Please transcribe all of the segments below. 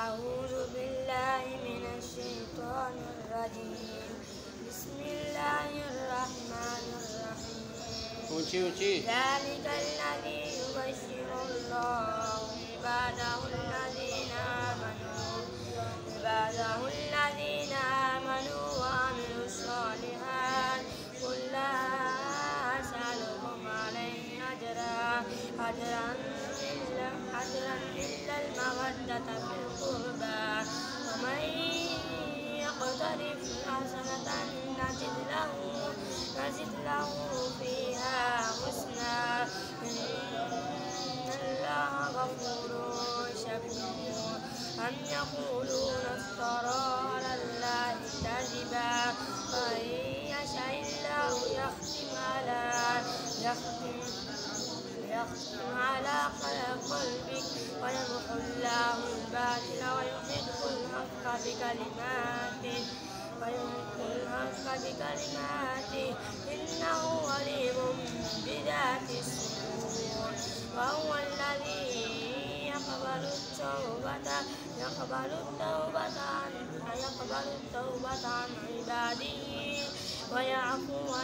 أعوذ بالله من الشيطان الرجيم. بسم الله الرحمن الرحيم. ذلك الذي يبشر الله عباده الذين آمنوا وعملوا الصالحات. قل لا أسألكم عليه أجرا إلا المودة في القربى. ومن يقترف حسنة نزد له فيها حسنا. إن الله غفور شكور. أم يقولون افترى على الله كذبا فإن يشاء الله يختم على قلبك ويمحو الله الباطل ويحق الحق بكلماته إنه عليم بذات الصدور. وهو الذي يقبل التوبة عن عباده ويعفو عن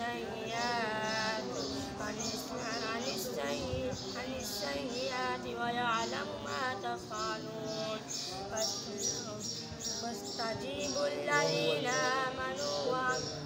السيئات ويعلم ما تفعلون. فاستجيبوا الذين آمنوا